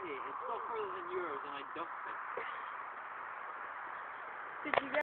it. It's still further than yours, and I ducked it. Did you get